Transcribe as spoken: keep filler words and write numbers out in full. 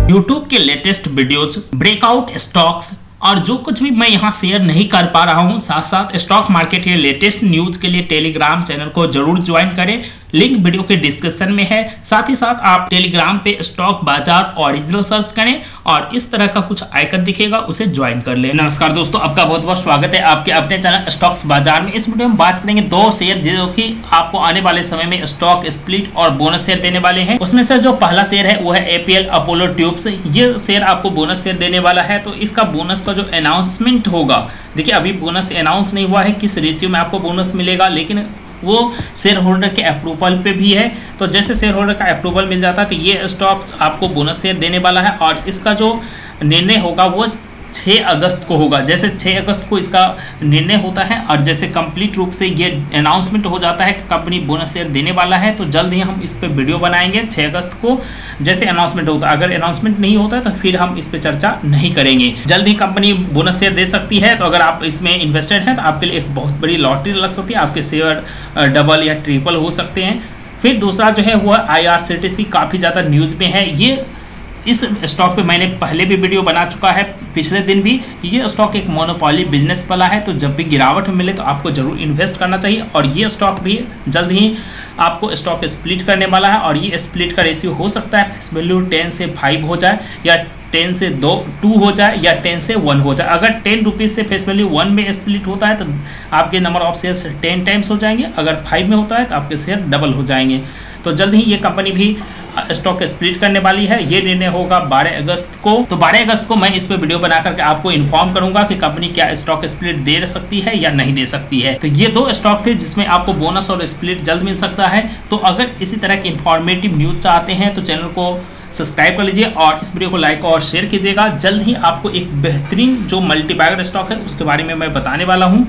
YouTube के latest videos, breakout stocks और जो कुछ भी मैं यहाँ शेयर नहीं कर पा रहा हूँ, साथ साथ स्टॉक मार्केट के लेटेस्ट न्यूज के लिए टेलीग्राम चैनल को जरूर ज्वाइन करें। लिंक वीडियो के डिस्क्रिप्शन में है। साथ ही साथ आप टेलीग्राम पे स्टॉक बाजार ओरिजिनल सर्च करें और इस तरह का कुछ आइकन दिखेगा, उसे ज्वाइन कर लें। नमस्कार दोस्तों, आपका बहुत बहुत स्वागत है आपके अपने चैनल स्टॉक्स बाजार में। इस वीडियो में बात करेंगे दो शेयर जो कि आपको आने वाले समय में स्टॉक स्प्लिट और बोनस शेयर देने वाले हैं। उसमें से जो पहला शेयर है वो है एपीएल अपोलो ट्यूब्स। ये शेयर आपको बोनस शेयर देने वाला है, तो इसका बोनस का जो अनाउंसमेंट होगा, देखिए अभी बोनस अनाउंस नहीं हुआ है किस रेशियो में आपको बोनस मिलेगा, लेकिन वो शेयर होल्डर के अप्रूवल पे भी है। तो जैसे शेयर होल्डर का अप्रूवल मिल जाता है तो ये स्टॉक आपको बोनस शेयर देने वाला है और इसका जो निर्णय होगा वो छह अगस्त को होगा। जैसे छह अगस्त को इसका निर्णय होता है और जैसे कंप्लीट रूप से ये अनाउंसमेंट हो जाता है कि कंपनी बोनस शेयर देने वाला है, तो जल्द ही हम इस पे वीडियो बनाएंगे छह अगस्त को जैसे अनाउंसमेंट होता है। अगर अनाउंसमेंट नहीं होता है तो फिर हम इस पे चर्चा नहीं करेंगे। जल्द ही कंपनी बोनस शेयर दे सकती है, तो अगर आप इसमें इन्वेस्टेड हैं तो आपके लिए एक बहुत बड़ी लॉटरी लग सकती है, आपके शेयर डबल या ट्रिपल हो सकते हैं। फिर दूसरा जो है वो I R C T C काफ़ी ज़्यादा न्यूज़ में है। ये इस स्टॉक पे मैंने पहले भी वीडियो बना चुका है, पिछले दिन भी। ये स्टॉक एक मोनोपोली बिजनेस वाला है, तो जब भी गिरावट मिले तो आपको जरूर इन्वेस्ट करना चाहिए। और ये स्टॉक भी जल्द ही आपको स्टॉक स्प्लिट करने वाला है और ये स्प्लिट का रेशियो हो सकता है फेस वैल्यू टेन से फाइव हो जाए या टेन से दो टू हो जाए या टेन से वन हो जाए। अगर टेन रुपीज़ से फेस वैल्यू वन में स्प्लिट होता है तो आपके number of shares ten times हो जाएंगे, अगर फाइव में होता है तो आपके शेयर डबल हो जाएंगे। तो जल्द ही ये कंपनी भी स्टॉक स्प्लिट करने वाली है। ये निर्णय होगा बारह अगस्त को। तो बारह अगस्त को मैं इस पे वीडियो बना करके आपको इन्फॉर्म करूंगा कि कंपनी क्या स्टॉक स्प्लिट दे सकती है या नहीं दे सकती है। तो ये दो स्टॉक थे जिसमें आपको बोनस और स्प्लिट जल्द मिल सकता है। तो अगर इसी तरह की इंफॉर्मेटिव न्यूज चाहते हैं तो चैनल को सब्सक्राइब कर लीजिए और इस वीडियो को लाइक और शेयर कीजिएगा। जल्द ही आपको एक बेहतरीन जो मल्टीबैगर स्टॉक है उसके बारे में मैं बताने वाला हूँ।